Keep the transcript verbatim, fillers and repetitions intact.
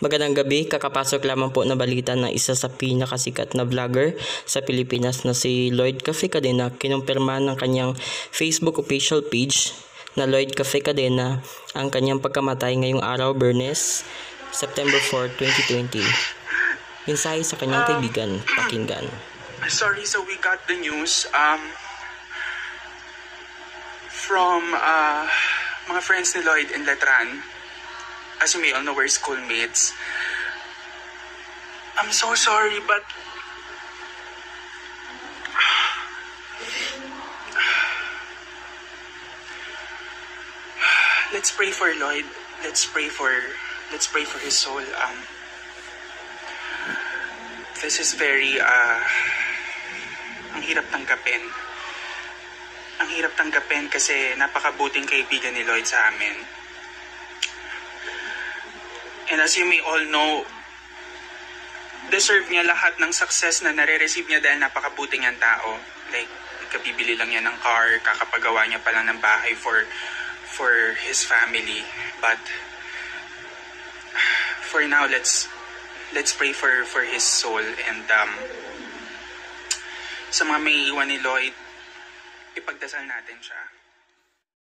Magandang gabi, kakapasok lamang po na balita na isa sa pinakasikat na vlogger sa Pilipinas na si Lloyd Cadena kinumpirma ng kanyang Facebook official page na Lloyd Cadena ang kanyang pagkamatay ngayong araw, Bernes, September fourth, twenty twenty. Mensahe sa kanyang Um, kaibigan, pakinggan. Sorry, so we got the news um, from uh, mga friends ni Lloyd in Letran. As you may all know, we're schoolmates. I'm so sorry, but let's pray for Lloyd. Let's pray for let's pray for his soul. Um, this is very uh, ang hirap tanggapin. Ang hirap tanggapin kasi napakabuting kaibigan ni Lloyd sa amin. And as you may all know, deserve niya lahat ng success na nare-receive niya dahil napakabuti niyang tao. Like, kabibili lang niya ng car, kakapagawa niya pa lang ng bahay for for his family. But for now, let's let's pray for for his soul. And um, sa mga may iwan ni Lloyd, ipagdasal natin siya.